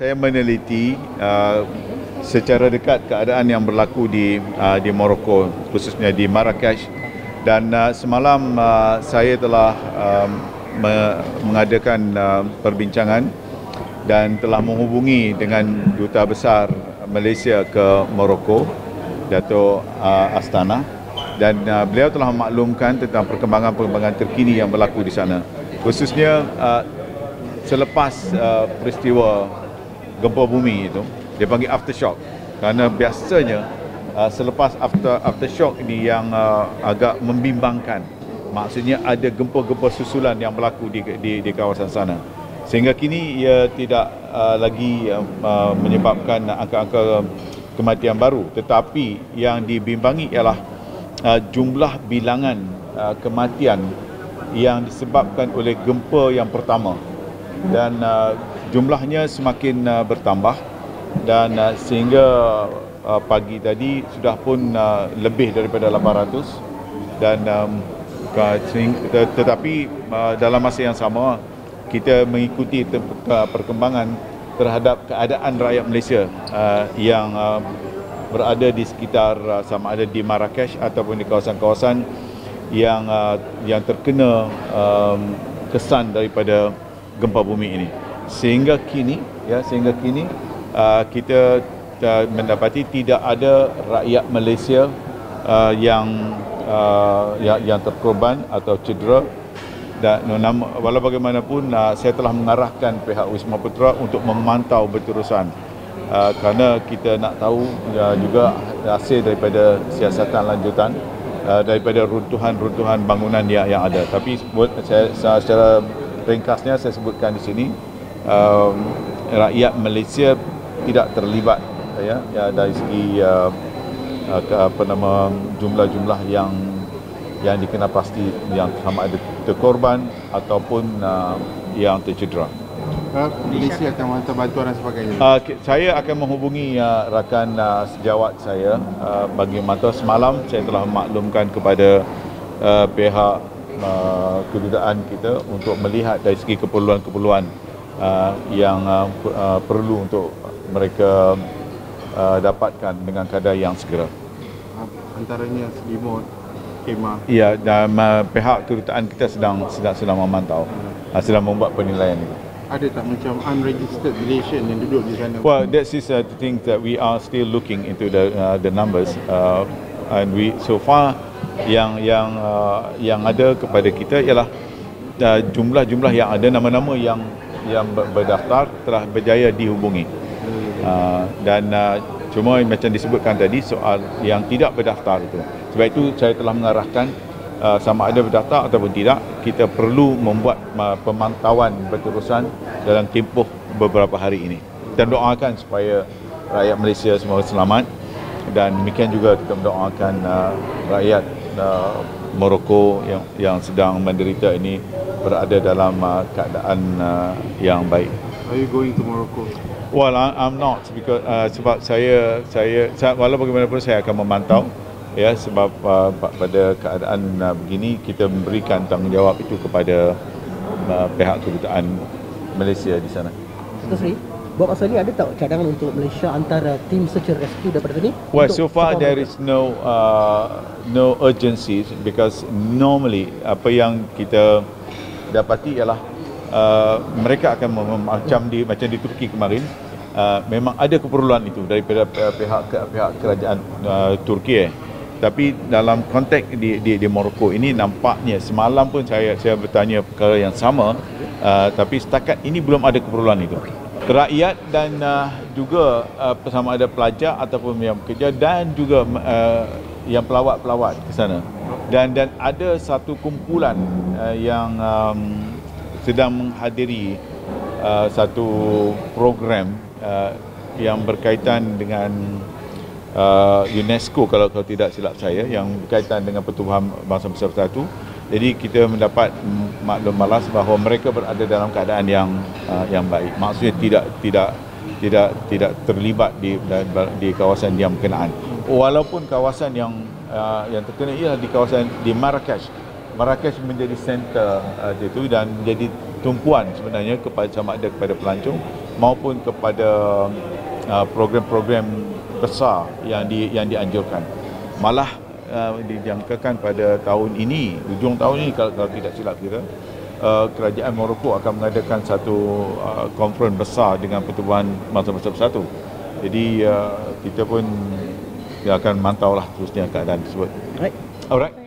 saya meneliti secara dekat keadaan yang berlaku di Morocco, khususnya di Marrakesh, dan semalam saya telah mengadakan perbincangan dan telah menghubungi dengan Duta Besar Malaysia ke Morocco, Dato' Astana, dan beliau telah memaklumkan tentang perkembangan terkini yang berlaku di sana, khususnya selepas peristiwa gempa bumi itu. Dia panggil aftershock, kerana biasanya selepas aftershock ini yang agak membimbangkan. Maksudnya ada gempa-gempa susulan yang berlaku di kawasan sana, sehingga kini ia tidak lagi menyebabkan angka-angka kematian baru, tetapi yang dibimbangi ialah jumlah bilangan kematian yang disebabkan oleh gempa yang pertama, dan jumlahnya semakin bertambah, dan sehingga pagi tadi sudah pun lebih daripada 800, dan tetapi dalam masa yang sama kita mengikuti perkembangan terhadap keadaan rakyat Malaysia yang berada di sekitar, sama ada di Marrakesh ataupun di kawasan-kawasan yang terkena kesan daripada gempa bumi ini. Sehingga kini kita mendapati tidak ada rakyat Malaysia yang terkorban atau cedera. Dan walau bagaimanapun saya telah mengarahkan pihak Wisma Putra untuk memantau berterusan, kerana kita nak tahu juga hasil daripada siasatan lanjutan daripada runtuhan bangunan yang ada. Tapi saya secara ringkasnya saya sebutkan di sini, rakyat Malaysia tidak terlibat dari segi jumlah-jumlah yang dikenal pasti, yang sama ada terkorban ataupun yang tercedera. Malaysia akan menghantar bantuan dan sebagainya. Saya akan menghubungi rakan sejawat saya bagi memantau. Semalam saya telah memaklumkan kepada pihak kedutaan kita untuk melihat dari segi keperluan-keperluan yang perlu untuk mereka dapatkan dengan kadar yang segera. Antaranya selimut, kemah. Ya, dan pihak kedutaan kita sedang memantau, sedang membuat penilaian itu. Ada tak macam unregistered Malaysian yang duduk di sana? Well, that is the thing that we are still looking into the numbers, and we so far yang ada kepada kita ialah jumlah yang ada, nama-nama yang berdaftar telah berjaya dihubungi, dan cuma macam disebutkan tadi soal yang tidak berdaftar itu. Sebab itu saya telah mengarahkan sama ada berdaftar ataupun tidak, kita perlu membuat pemantauan berterusan dalam tempoh beberapa hari ini. Kita doakan supaya rakyat Malaysia semua selamat, dan demikian juga kita mendoakan rakyat Morocco yang sedang menderita ini berada dalam keadaan yang baik. Are you going to Morocco? Well, I'm not, because sebab saya walau bagaimanapun saya akan memantau, ya, sebab pada keadaan begini kita memberikan tanggungjawab itu kepada pihak kedutaan Malaysia di sana. Dr. Sri, buat masa ni ada tak cadangan untuk Malaysia antara tim search and rescue daripada sini? Well, so far there is no urgency, because normally apa yang kita dapati ialah mereka akan macam di Turki kemarin, memang ada keperluan itu daripada pihak kerajaan Turki. Tapi dalam konteks di Morocco ini, nampaknya semalam pun saya bertanya perkara yang sama, tapi setakat ini belum ada keperluan itu. Rakyat dan juga sama ada pelajar ataupun yang bekerja, dan juga yang pelawat-pelawat ke sana. Dan ada satu kumpulan yang sedang menghadiri satu program yang berkaitan dengan UNESCO, kalau tidak silap saya, yang berkaitan dengan pertubuhan bangsa besar bersatu. Jadi kita mendapat maklum malas bahawa mereka berada dalam keadaan yang baik. Maksudnya tidak terlibat di kawasan yang berkenaan. Walaupun kawasan yang terkena ialah di kawasan di Marrakesh. Marrakesh menjadi center itu, dan menjadi tumpuan sebenarnya kepada pelancong maupun kepada program-program besar yang dianjurkan. Malah dijangkakan pada tahun ini, hujung tahun ini kalau tidak silap kita, kerajaan Morocco akan mengadakan satu konferens besar dengan Pertubuhan Bangsa-Bangsa Bersatu. Jadi kita pun akan mantaulah terusnya keadaan tersebut. Alright. Alright.